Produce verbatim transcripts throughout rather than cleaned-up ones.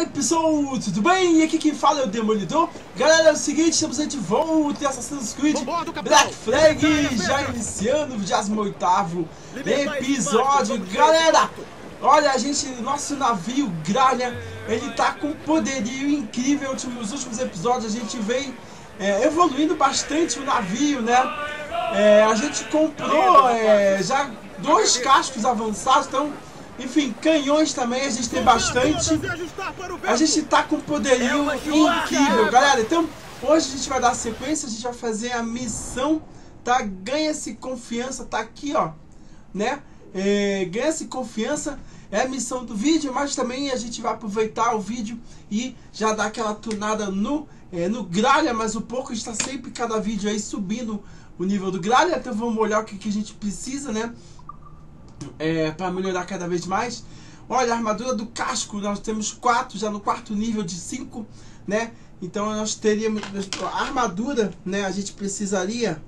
aí pessoal, tudo bem? E aqui quem fala é o Demolidor. Galera, é o seguinte, estamos aí de volta em Assassin's Creed Black Flag, já iniciando o vigésimo oitavo episódio. Galera, olha, a gente, nosso navio Gralha, ele tá com um poderio incrível. Nos últimos episódios a gente vem é, evoluindo bastante o navio, né? É, a gente comprou é, já dois cascos avançados, então... Enfim, canhões também, a gente tem bastante. A gente tá com um poderio incrível, galera. Então, hoje a gente vai dar sequência, a gente vai fazer a missão, tá? Ganha-se confiança, tá aqui, ó, né? É, Ganha-se confiança, é a missão do vídeo, mas também a gente vai aproveitar o vídeo e já dar aquela tunada no, é, no Gralha, mas um pouco, a gente tá sempre, cada vídeo aí, subindo o nível do Gralha. Então vamos olhar o que, que a gente precisa, né? É, para melhorar cada vez mais. Olha, a armadura do casco, nós temos quatro, já no quarto nível de cinco, né? Então nós teríamos a armadura, né? A gente precisaria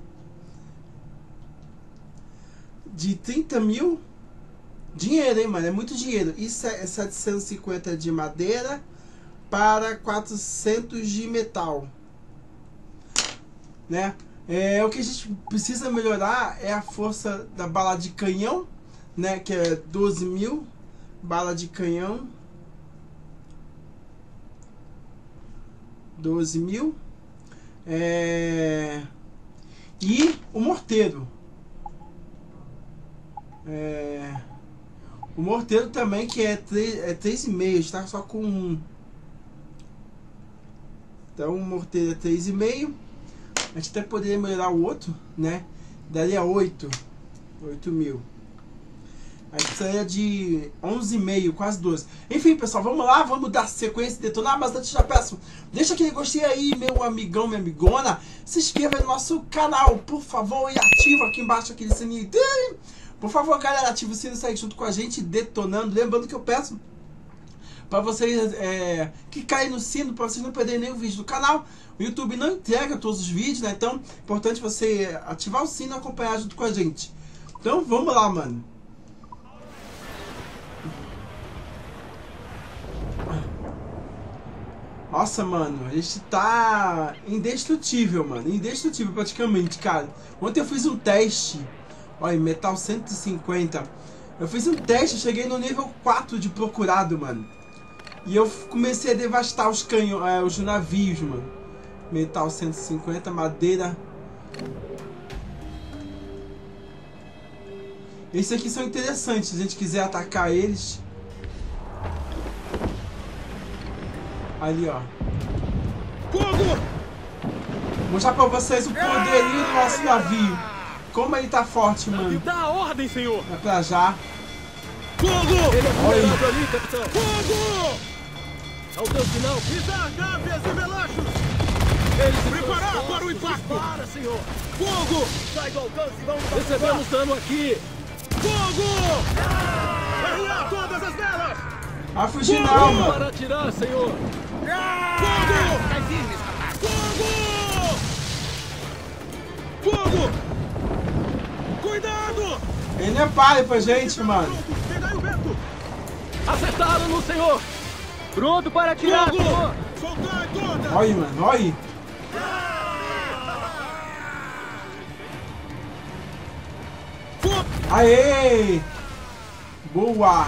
de trinta mil dinheiro, hein, mano? É muito dinheiro. Isso é setecentos e cinquenta de madeira para quatrocentos de metal, né? É, o que a gente precisa melhorar é a força da bala de canhão, né, que é doze mil, bala de canhão, doze mil, é, e o morteiro, é, o morteiro também, que é três, é três e meio, está só com um. Então o morteiro é três e meio, a gente até poderia melhorar o outro, né, daria oito, oito mil. A gente precisaria de onze e meio, quase doze. Enfim, pessoal, vamos lá, vamos dar sequência e detonar. Mas antes já peço, deixa aquele gostei aí, meu amigão, minha amigona. Se inscreva no nosso canal, por favor, e ativa aqui embaixo aquele sininho. Por favor, galera, ativa o sino e segue junto com a gente, detonando. Lembrando que eu peço para vocês é, clicarem no sino, para vocês não perderem nenhum vídeo do canal. O YouTube não entrega todos os vídeos, né? Então, é importante você ativar o sino e acompanhar junto com a gente. Então, vamos lá, mano. Nossa, mano, a gente tá indestrutível, mano. Indestrutível praticamente, cara. Ontem eu fiz um teste. Olha, metal cento e cinquenta. Eu fiz um teste, eu cheguei no nível quatro de procurado, mano. E eu comecei a devastar os canhões, é, os navios, mano. Metal cento e cinquenta, madeira. Esses aqui são interessantes, se a gente quiser atacar eles. Ali, ó. Fogo! Mostrar pra vocês o poderio do nosso navio. Como ele tá forte, mano. Dá a ordem, senhor. É pra já. Fogo! Ele é vulnerável ali, capitão. Fogo! Ao teu sinal. Pisar gavias e velachos. Eles se preparar para o impacto. Para, senhor. Fogo! Sai do alcance e vamos para recebemos dano aqui. Fogo! Arriar todas as velas. A fugir não, mano. Para atirar, senhor. Fogo! Cai firme, rapaz. Fogo! Fogo! Cuidado! Ele não é palha pra gente, mano. Acertaram no senhor! Pronto para atirar, Fogo! senhor! Soltai todas! Olha aí, mano, olha aí. Aê! Boa!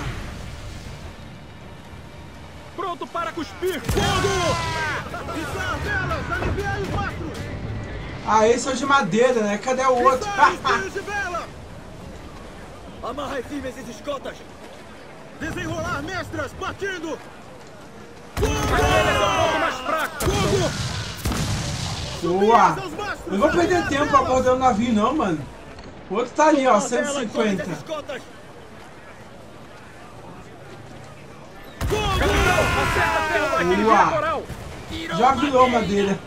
Pronto para cuspir! Fogo! Pisar velas! Aliviai os mastros! Ah, esse é o de madeira, né? Cadê o outro? Pisar de vela! Amarra firme esses escotas! Desenrolar mestras! Partindo! Aqueles são um pouco mais fracos! Fogo! Boa! Não vou perder tempo abordando o navio, não, mano. O outro tá ali, ó, cento e cinquenta. Boa! Já virou madeira.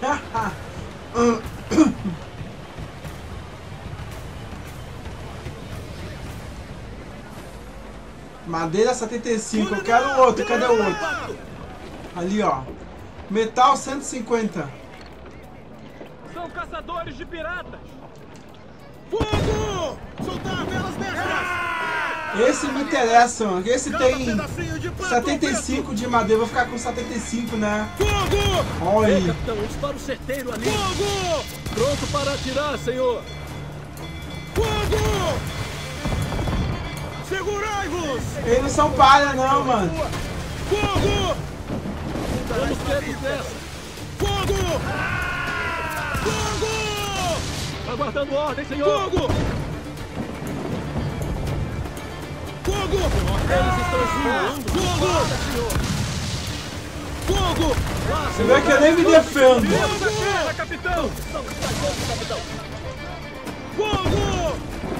Madeira setenta e cinco. Eu quero o outro. Cadê o outro? Ali, ó. Metal cento e cinquenta. São caçadores de piratas! Fogo! Soltar velas mestras! Esse me interessa, mano. Esse tem setenta e cinco de madeira. Vou ficar com setenta e cinco, né? Fogo! Olha. Ei, capitão, um disparo certeiro ali. Fogo! Pronto para atirar, senhor. Fogo! Segurai-vos! Eles não são palha, não, mano. Fogo! Vamos ter dessa. Fogo! Fogo! Aguardando ordem, senhor. Fogo! Fogo! Eles estão voando. Fogo! Fogo! Você vê que eu nem me defendo. Fogo! Capitão! Fogo!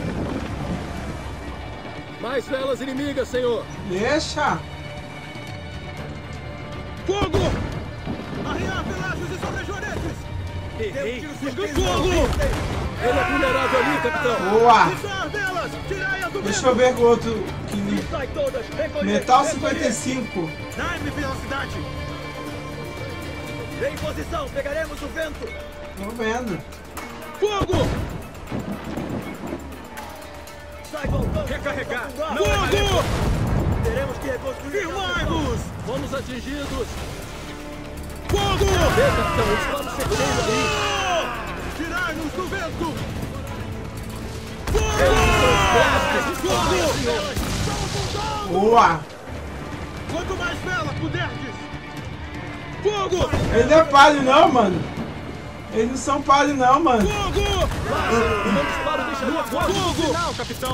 Mais velas inimigas, senhor. Deixa. Fogo! Arriar pelasgos e sobrejoretes! Errei. Fogo! Ele é vulnerável ali, capitão. Boa. Pisar delas! Tirai-as do Deixa eu ver o outro. Que... Sai todas! Recolher! Metal cinquenta e cinco. Dá-me velocidade! Em posição! Pegaremos o vento! Tô vendo. Fogo! Sai voltando! Recarregar. Fogo! Teremos que reconstruir! Firmai-vos! Fomos atingidos. Fogo! Ei, capitão, um disparo certeiro ali. Tirai-nos do vento! Fogo! Boa. Quanto mais vela puderdes! Fogo! Ele não é palha, não, mano. Eles não são palha, não, mano. Fogo! O meu disparo deixaria quase no Fogo! final, capitão.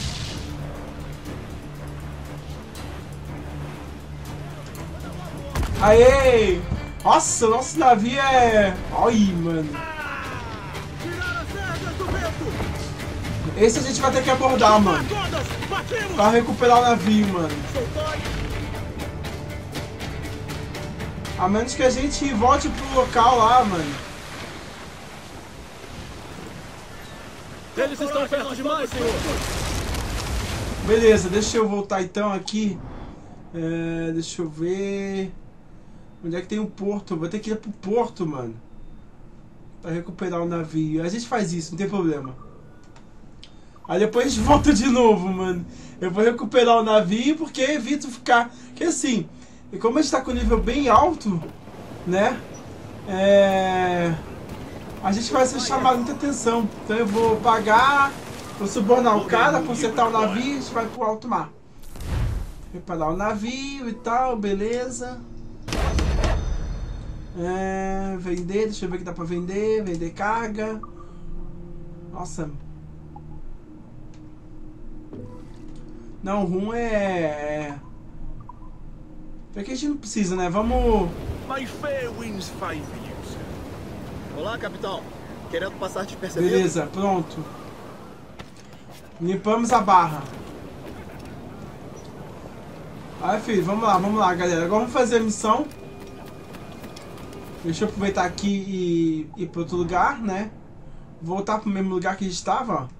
Aê! Nossa, nosso navio é... Olha, mano. Tirar as rédeas do vento! Esse a gente vai ter que abordar, mano. Todas! Batimos! Pra recuperar o navio, mano. Soltai! A menos que a gente volte pro local lá, mano. Eles estão perto demais, senhor. Beleza, deixa eu voltar então aqui. É, deixa eu ver... Onde é que tem um porto? Vou ter que ir pro porto, mano. Pra recuperar o navio. A gente faz isso, não tem problema. Aí depois a gente volta de novo, mano. Eu vou recuperar o navio porque evito ficar... Porque assim, como a gente tá com nível bem alto, né? É... A gente vai ser chamado muita atenção. Então eu vou pagar, vou subornar o cara, consertar o navio e a gente vai pro alto mar. Reparar o navio e tal, beleza. É, vender, deixa eu ver o que dá pra vender. Vender carga. Nossa. Não, rum é... Pra que a gente não precisa, né? Vamos... My fair winds favor you, sir. Olá, capitão. Querendo passar despercebido? Beleza, pronto. Limpamos a barra. Aí, filho, vamos lá, vamos lá, galera. Agora vamos fazer a missão. Deixa eu aproveitar aqui e ir para outro lugar, né? Voltar pro mesmo lugar que a gente estava, ó.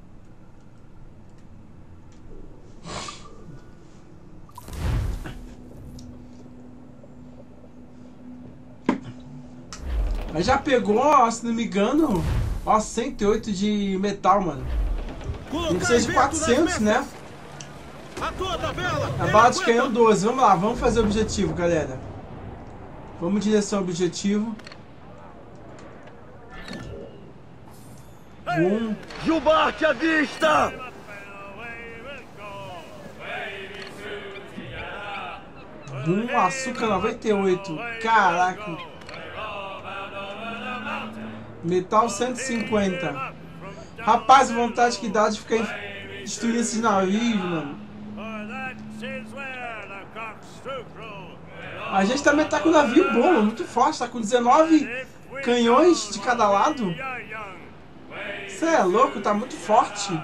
Mas já pegou, ó, se não me engano, ó, cento e oito de metal, mano. Tem que ser de quatrocentos, né? A toda vela! A bala de canhão doze. Vamos lá, vamos fazer o objetivo, galera. Vamos em direção ao objetivo. Um. Jubarte à vista! Um açúcar noventa e oito. Caraca. Metal cento e cinquenta. Rapaz, vontade que dá de ficar destruindo esses navios, mano. A gente também tá com um navio bom, muito forte. Tá com dezenove canhões de cada lado. Você é louco, tá muito forte.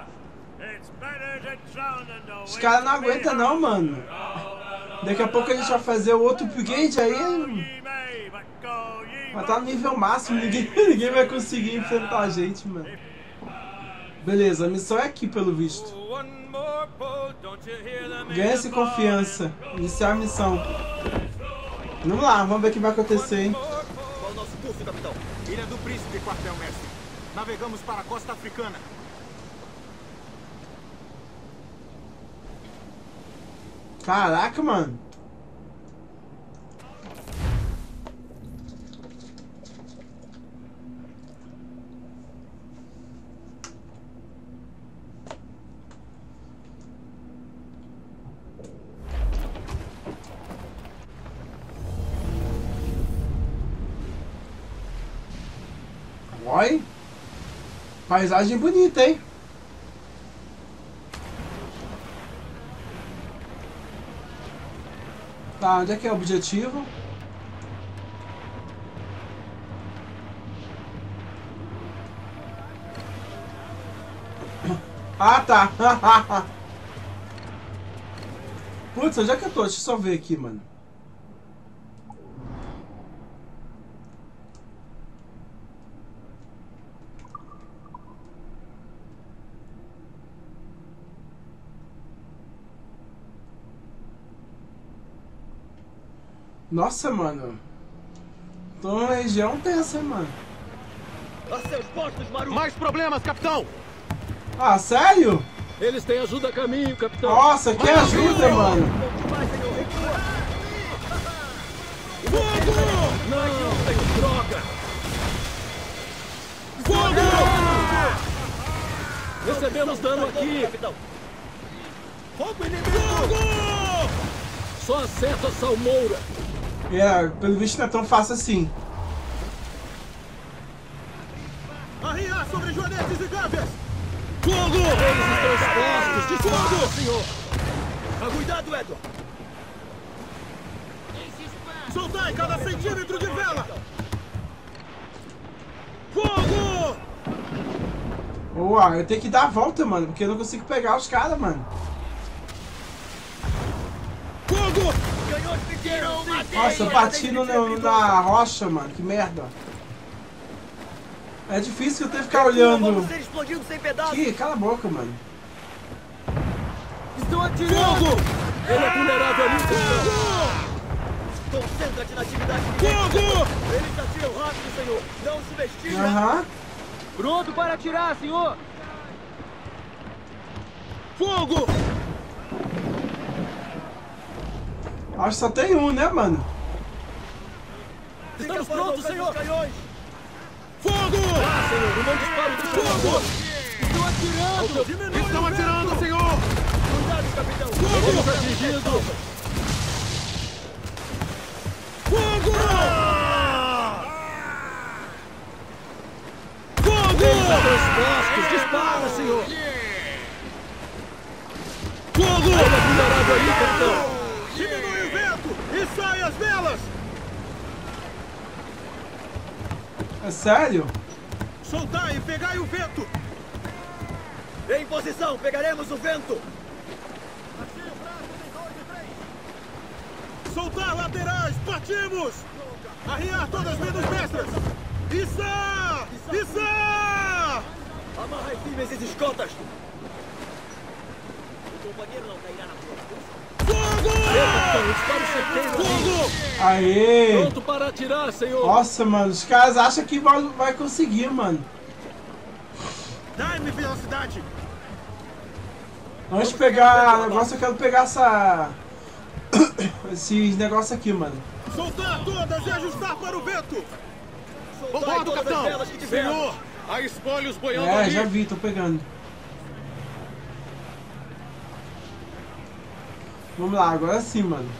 Os caras não aguentam não, mano. Daqui a pouco a gente vai fazer o outro upgrade aí. Vai estar no nível máximo, ninguém, ninguém vai conseguir enfrentar a gente, mano. Beleza, a missão é aqui, pelo visto. Ganha-se confiança. Iniciar a missão. Vamos lá, vamos ver o que vai acontecer, hein? Qual o nosso curso, capitão? Ilha do Príncipe, quartel-mestre. Navegamos para a costa africana. Caraca, mano. Oi. Paisagem bonita, hein? Tá, onde é que é o objetivo? Ah, tá. Putz, onde é que eu tô? Deixa eu só ver aqui, mano. Nossa, mano. Tô numa região tensa, hein, mano. A seus postos, Maru! Mais problemas, capitão! Ah, sério? Eles têm ajuda a caminho, capitão! Nossa, que ajuda, mano! Fogo! Não, tem droga! Fogo! Recebemos dano aqui, capitão! Fogo inimigo! Fogo! Só acerta a salmoura! É, pelo visto não é tão fácil assim. Arriar sobre joanetes e gáveas! Fogo! Eles estão expostos! De fogo, senhor! Ah, cuidado, Edward! Soltai cada centímetro de vela! Fogo! Boa, eu tenho que dar a volta, mano, porque eu não consigo pegar os caras, mano. Fogo! Nossa, eu bati no, no, na rocha, mano, que merda. É difícil eu ter que ficar olhando. Ih, cala a boca, mano. Estão atirando! Fogo! Ele é vulnerável ali, Concentra-te na atividade de fogo! Eles atiram rápido, senhor! Não subestime! Aham. Pronto para atirar, senhor! Fogo! Acho que só tem um, né, mano? Estamos prontos, senhor! Fogo! Ah, senhor, um bom disparo do Fogo! Estão atirando! Estão atirando, senhor! Cuidado, capitão! Fogo! Vamos atingindo! Fogo! Fogo! Eles estão expostos! Dispara, senhor! Fogo! Ele é vulnerável ali, capitão! Diminui o vento e sai as velas! É sério? Soltai e pegai o vento! Em posição! Pegaremos o vento! Soltar laterais! Partimos! Arriar todas menos mestras! Içá! Içá! Amarra firmes as escotas! O companheiro não cairá na força. Fogo! Disparo certeiro! Fogo! Aê! Pronto para atirar, senhor! Nossa, mano, os caras acham que vai, vai conseguir, mano. Dai-me velocidade! Antes de pegar o negócio, eu quero pegar essa... esses negócios aqui, mano. Soltar todas e ajustar para o vento! Bombardo, capitão! Senhor, há espólios boiando É, ali! já vi, tô pegando. Vamos lá, agora sim, mano.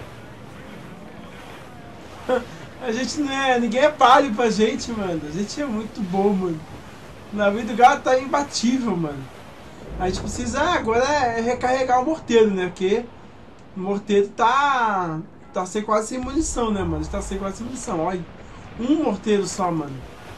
A gente não é... Ninguém é páreo pra gente, mano. A gente é muito bom, mano. Na vida do gato tá imbatível, mano. A gente precisa agora é recarregar o morteiro, né? Porque o morteiro tá... Tá sem, quase sem munição, né, mano? Tá sem quase sem munição, olha. Um morteiro só, mano.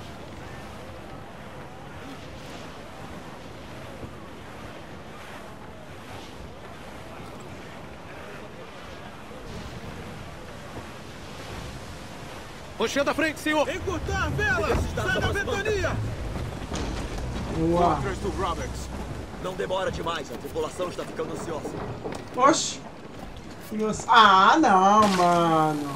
Rocheando à frente, senhor! Encurtar velas! Sai da ventania! Boa. Atrás do Roberts. Não demora demais, a tripulação está ficando ansiosa. Oxi. Nossa. Ah, não, mano.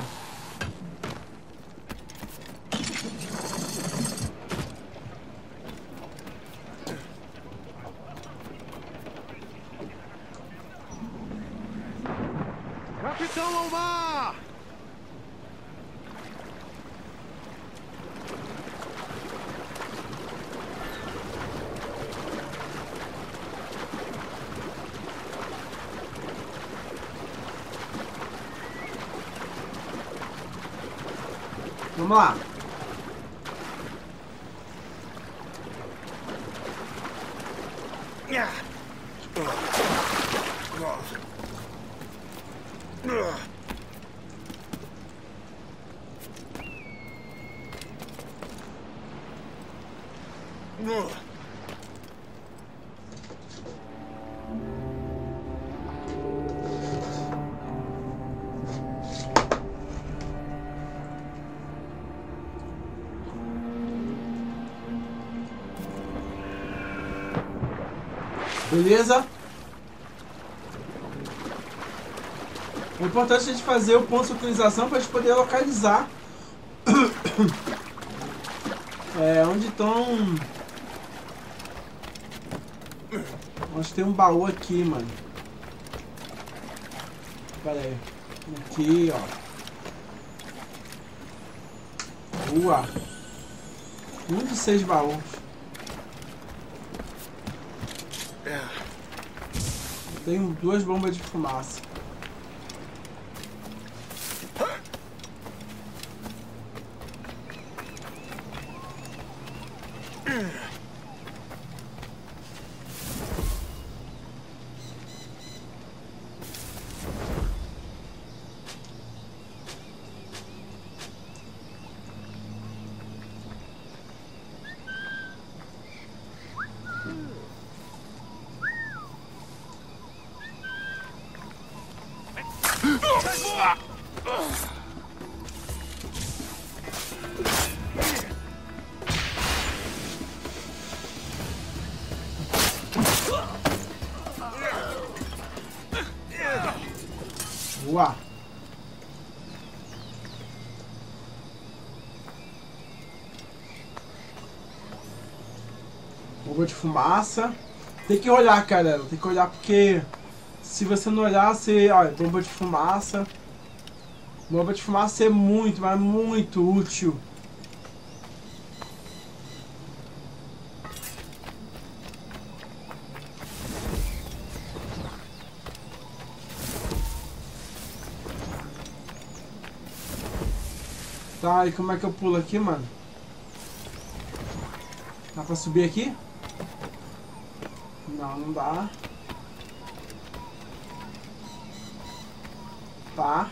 Vamos lá. Beleza? É importante a gente fazer o ponto de sincronização para a gente poder localizar é, onde estão. Onde tem um baú aqui, mano. Pera aí. Aqui, ó. Rua. Um dos seis baús. Tem duas bombas de fumaça. Boa. Bomba de fumaça. Tem que olhar, cara. Tem que olhar porque se você não olhar, você... Olha, bomba de fumaça. Bomba de fumaça é muito, mas muito útil. Tá, e como é que eu pulo aqui, mano? Dá pra subir aqui? Não, não dá. Tá.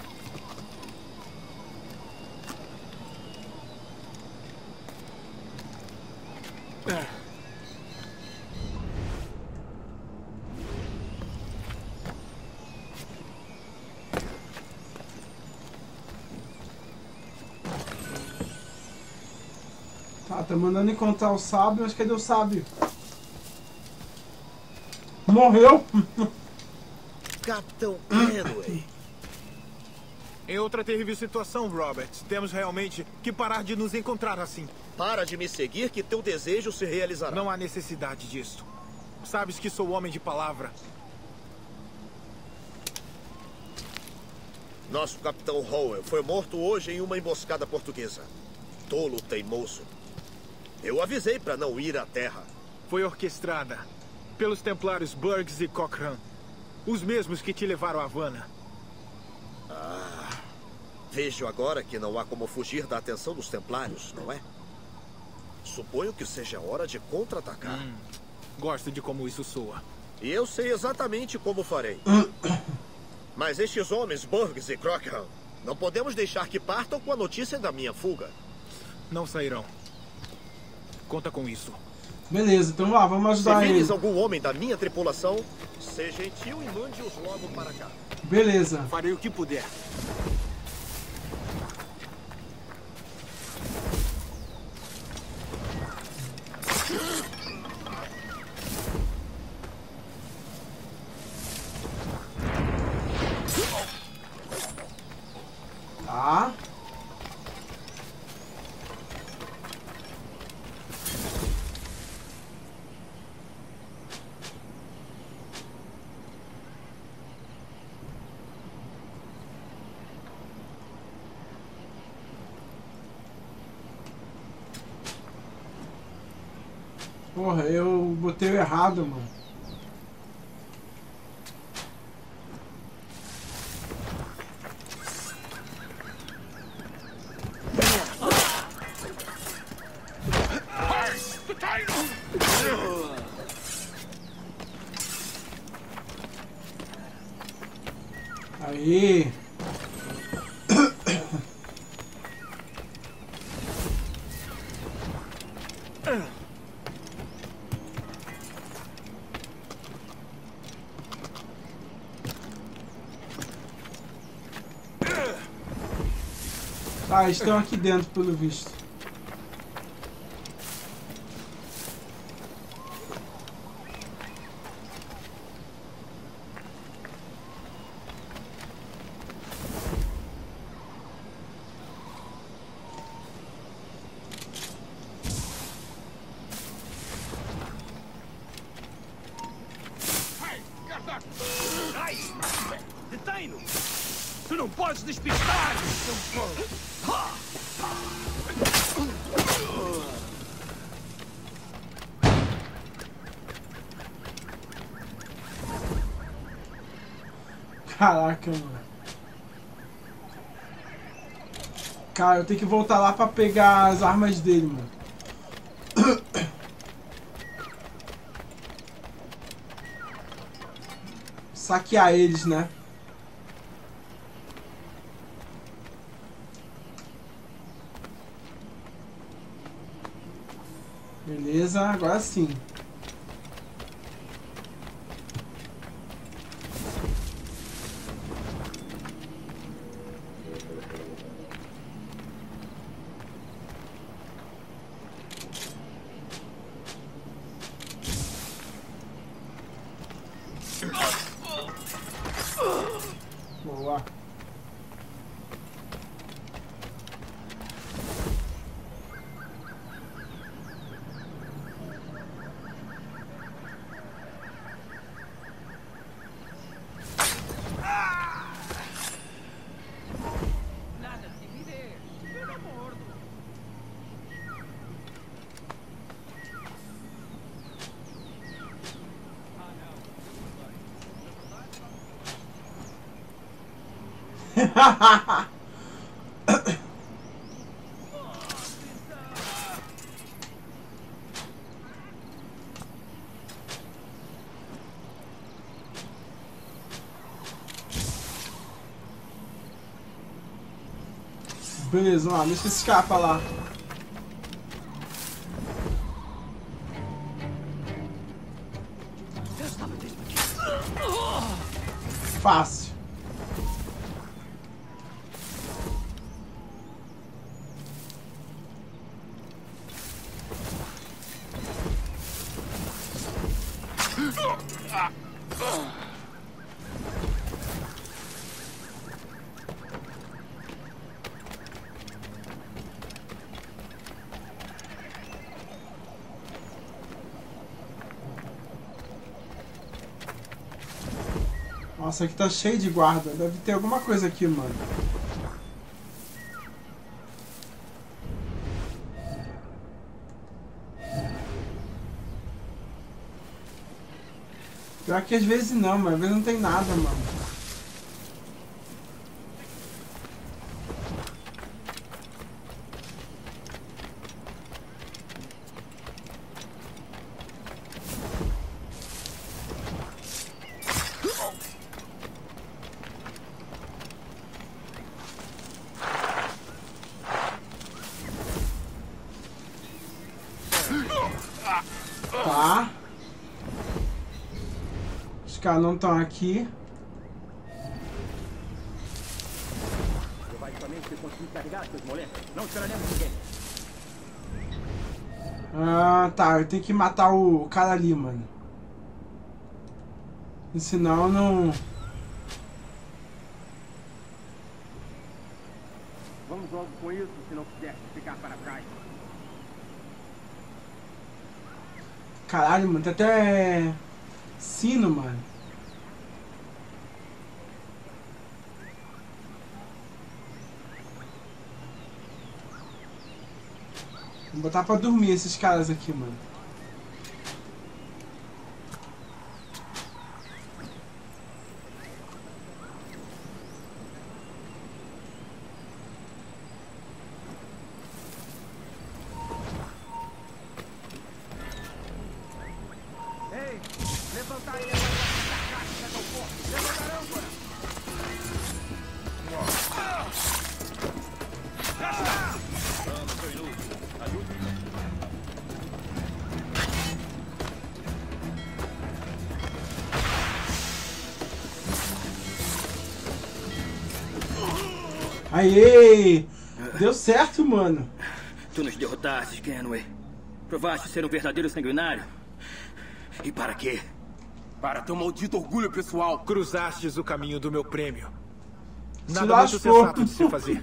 Tá, tá mandando encontrar o sábio, mas cadê o sábio? Morreu! Capitão Kenway. Em outra terrível situação, Robert, temos realmente que parar de nos encontrar assim. Para de me seguir que teu desejo se realizará. Não há necessidade disso. Sabes que sou homem de palavra. Nosso capitão Howell foi morto hoje em uma emboscada portuguesa. Tolo teimoso. Eu avisei para não ir à terra. Foi orquestrada pelos templários Burgess e Cochrane. Os mesmos que te levaram a Havana. Ah, vejo agora que não há como fugir da atenção dos templários, não é? Suponho que seja hora de contra-atacar. Hum, gosto de como isso soa. E eu sei exatamente como farei. Mas estes homens, Burgess e Cochrane, não podemos deixar que partam com a notícia da minha fuga. Não sairão. Conta com isso. Beleza, então lá, vamos ajudar ele. Se vires ele. algum homem da minha tripulação, seja gentil e mande-os logo para cá. Beleza. Farei o que puder. Tá. Porra, eu botei o errado, mano. Tá, eles estão aqui dentro, pelo visto. Detém-no! Tu não podes despistar! Caraca, mano. Cara, eu tenho que voltar lá pra pegar as armas dele, mano. Saquear eles, né? Beleza, agora sim. Boa. Nada de timidez, pelo amor do... Beleza, vamos lá, deixa esse escapa lá. Fácil. Nossa, aqui tá cheio de guarda. Deve ter alguma coisa aqui, mano. Pior que às vezes não, mas às vezes não tem nada, mano. Tá. Os caras não estão aqui. Levar equipamento e conseguir carregar, seus moleques. Não esperaremos ninguém. Ah, tá. Eu tenho que matar o cara ali, mano. E senão não... Vamos logo com isso, se não quiser ficar para trás. Caralho, mano. Tem até sino, mano. Vou botar pra dormir esses caras aqui, mano. Ei, levantar e levantar essa caixa, não pode. Levantarão, agora. Já está! Vamos, seu inútil. Ajude. Aê! Deu certo, mano. Tu nos derrotaste, Kenway. Provaste ser um verdadeiro sanguinário. E para quê? Para teu maldito orgulho pessoal. Cruzastes o caminho do meu prêmio. Nada Se muito lascou. sensato de se fazer.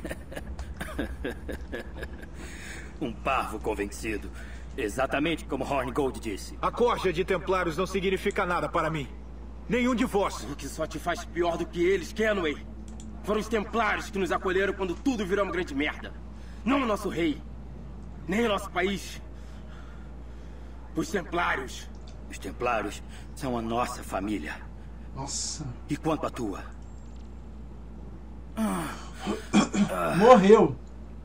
Um parvo convencido. Exatamente como Hornigold disse. A corja de templários não significa nada para mim. Nenhum de vós. O que só te faz pior do que eles, Kenway. Foram os templários que nos acolheram quando tudo virou uma grande merda. Não o nosso rei. Nem o nosso país. Os templários. Os templários são a nossa família. Nossa. E quanto à tua? Morreu.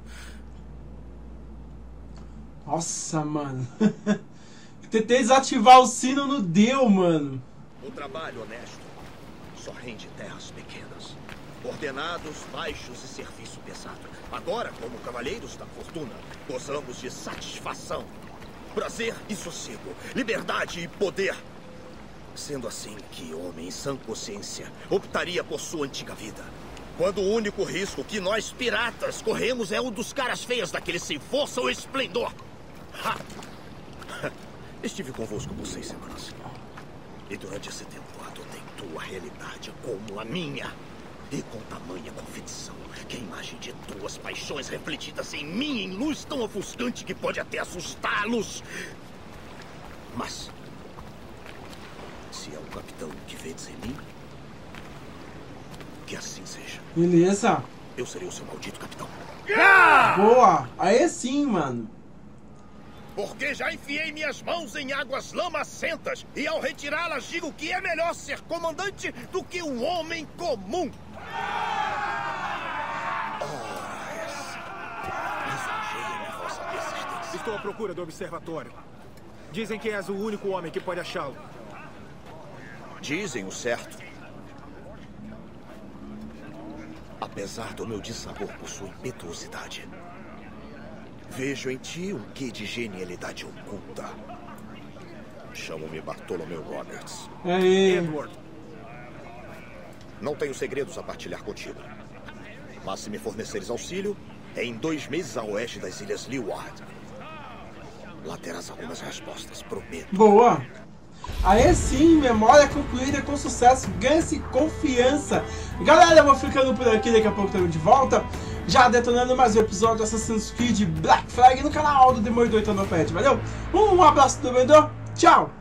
Nossa, mano. Tentei desativar o sino, não deu, mano. O trabalho honesto só rende terras pequenas. Ordenados, baixos e serviço pesado. Agora, como cavalheiros da fortuna, gozamos de satisfação, prazer e sossego, liberdade e poder. Sendo assim, que homem em sã consciência optaria por sua antiga vida? Quando o único risco que nós piratas corremos é o dos caras feias daqueles sem força ou esplendor. Ha! Estive convosco por seis semanas. E durante esse tempo adotei tua realidade como a minha. E com tamanha convicção que a imagem de tuas paixões refletidas em mim em luz tão ofuscante que pode até assustá-los. Mas, se é o capitão que vês em mim, que assim seja. Beleza. Eu serei o seu maldito capitão. Boa. Aí sim, mano. Porque já enfiei minhas mãos em águas lamacentas e ao retirá-las digo que é melhor ser comandante do que um homem comum. Estou à procura do observatório. Dizem que és o único homem que pode achá-lo. Dizem o certo. Apesar do meu dissabor por sua impetuosidade, vejo em ti um quê de genialidade oculta. Chamo-me Bartholomew Roberts. Aí. Edward. Não tenho segredos a partilhar contigo. Mas se me forneceres auxílio, é em dois meses a oeste das Ilhas Leeward. Lá terás algumas respostas, prometo. Boa. Aí sim, memória concluída com sucesso. Ganhe-se confiança. Galera, eu vou ficando por aqui. Daqui a pouco estamos de volta. Já detonando mais um episódio de Assassin's Creed Black Flag no canal do Demolidor e Thunderpad. Valeu? Um abraço do Demolidor. Tchau.